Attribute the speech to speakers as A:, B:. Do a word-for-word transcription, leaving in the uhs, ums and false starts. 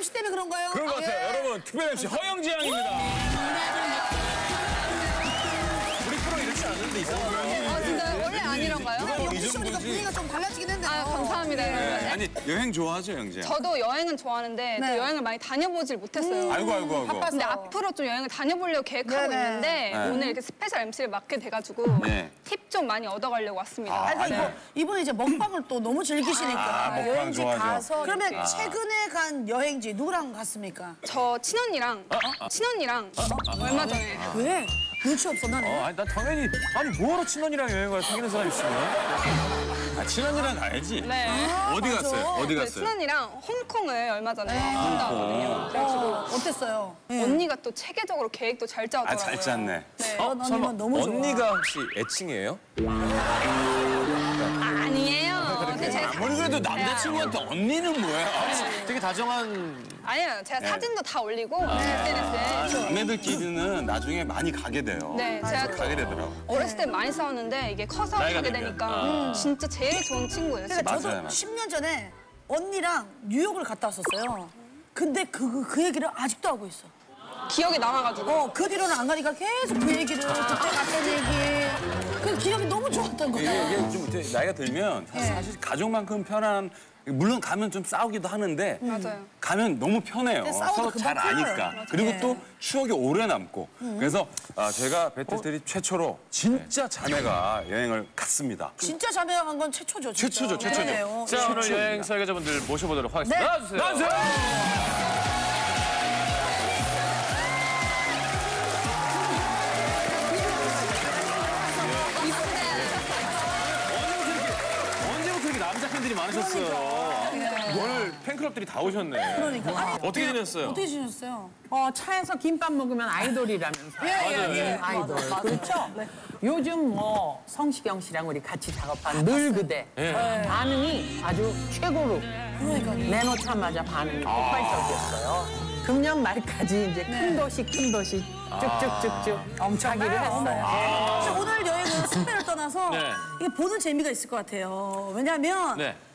A: 엠씨 때문에 그런가요?
B: 그런 것 같아요.
A: 예.
B: 여러분, 특별 엠씨 허영지 양입니다. 우리 프로 이렇지 않은데 이상하게.
C: 아, 진짜요? 원래 안 이런가요?
A: 영지 씨 오니까 분위기가 좀 달라지긴 했네요.
C: 아, 감사합니다.
B: 네. 아니, 여행 좋아하죠, 영지 양?
C: 저도 여행은 좋아하는데
A: 네.
C: 또 여행을 많이 다녀보질 못했어요.
B: 아이고, 아이고, 아이고.
A: 바빠서.
C: 근데 앞으로 좀 여행을 다녀보려고 계획하고
A: 네네.
C: 있는데
B: 네.
C: 오늘 이렇게 스페셜 엠씨를 맡게 돼가지고
B: 네.
C: 팁 좀 많이 얻어가려고 왔습니다.
B: 아,
A: 아니,
B: 아니,
A: 이거 이번에 이제 먹방을 또 너무 즐기시니까
B: 아, 먹방
A: 여행지
B: 좋아하죠.
A: 가서 그러면
C: 이렇게.
A: 최근에 간 여행지 누구랑 갔습니까?
C: 저 친언니랑 친언니랑 얼마 전에
A: 왜? 눈치 없어 나는.
B: 어, 아니, 난 당연히. 아니, 뭐하러 친언니랑 여행 갈 생기는 사람 있으면? 아, 친언니랑 가야지.
C: 네.
B: 어디
A: 맞아.
B: 갔어요? 어디
C: 그
B: 갔어요?
C: 친언니랑 홍콩을 얼마 전에 갔다 왔거든요. 그래가지고
A: 어, 어땠어요?
C: 언니가 또 체계적으로 계획도 잘
B: 아,
C: 짜더라고요.
B: 잘 짰네.
C: 네.
A: 어, 언니만 너무 좋아.
D: 언니가 혹시 애칭이에요?
C: 아, 아니에요. 근데 제가
B: 아무리 그래도 남자친구한테 언니는 뭐야?
D: 되게 다정한.
C: 아니에요. 제가
B: 네.
C: 사진도 다 올리고 에스엔에스에.
B: 자매들끼리는 나중에 많이 가게 돼요.
C: 네, 제가
B: 가게 되더라고.
C: 어렸을 때 많이 싸웠는데 이게 커서
B: 나이가
C: 가게
B: 들면.
C: 되니까 진짜 제일 좋은 친구예요.
A: 그러니까
C: 진짜.
A: 저도
B: 맞아요, 맞아요.
A: 십 년 전에 언니랑 뉴욕을 갔다 왔었어요. 근데 그, 그, 그 얘기를 아직도 하고 있어.
C: 기억에 남아가지고.
A: 어, 그 뒤로는 안 가니까 계속 그 얘기를 그때 갔던 얘기. 그 기억이 너무 좋았던
B: 이게,
A: 거야.
B: 이게 좀 이제 나이가 들면 사실, 사실 가족만큼 편한 물론 가면 좀 싸우기도 하는데
C: 맞아요.
B: 가면 너무 편해요.
A: 근데 싸워도
B: 서로 잘
A: 금방 풀려요.
B: 아니까.
A: 맞아요.
B: 그리고
A: 네.
B: 또 추억이 오래 남고. 그래서 아, 제가 배틀트립 최초로 진짜 자매가 여행을 갔습니다.
A: 진짜 자매가 간 건 최초죠. 진짜.
B: 최초죠, 최초죠.
A: 네, 어.
D: 자, 오늘
B: 최초입니다.
D: 여행 설계자분들 모셔보도록 하겠습니다.
A: 네.
D: 나와주세요.
B: 나와주세요! 언제부터 이렇게 남자 팬들이 많으셨어요? 오늘 팬클럽들이 다 오셨네.
A: 그러니까. 아니,
D: 어떻게 지냈어요?
A: 어떻게 지냈어요?
E: 어, 차에서 김밥 먹으면 아이돌이라면서요.
A: 예, 예.
E: 아이돌.
A: 맞아, 맞아.
E: 그렇죠? 요즘 뭐 성시경 씨랑 우리 같이 작업한 늘 그대. 반응이 아주 최고로 내놓자마자 반응이 폭발적이었어요. 금년 말까지 이제 큰 도시, 큰 도시 쭉쭉쭉쭉 엄청하기를 했어요.
A: 사실 오늘 여행은 승패를 떠나서
D: 네.
A: 이게 보는 재미가 있을 것 같아요. 왜냐하면
D: 네.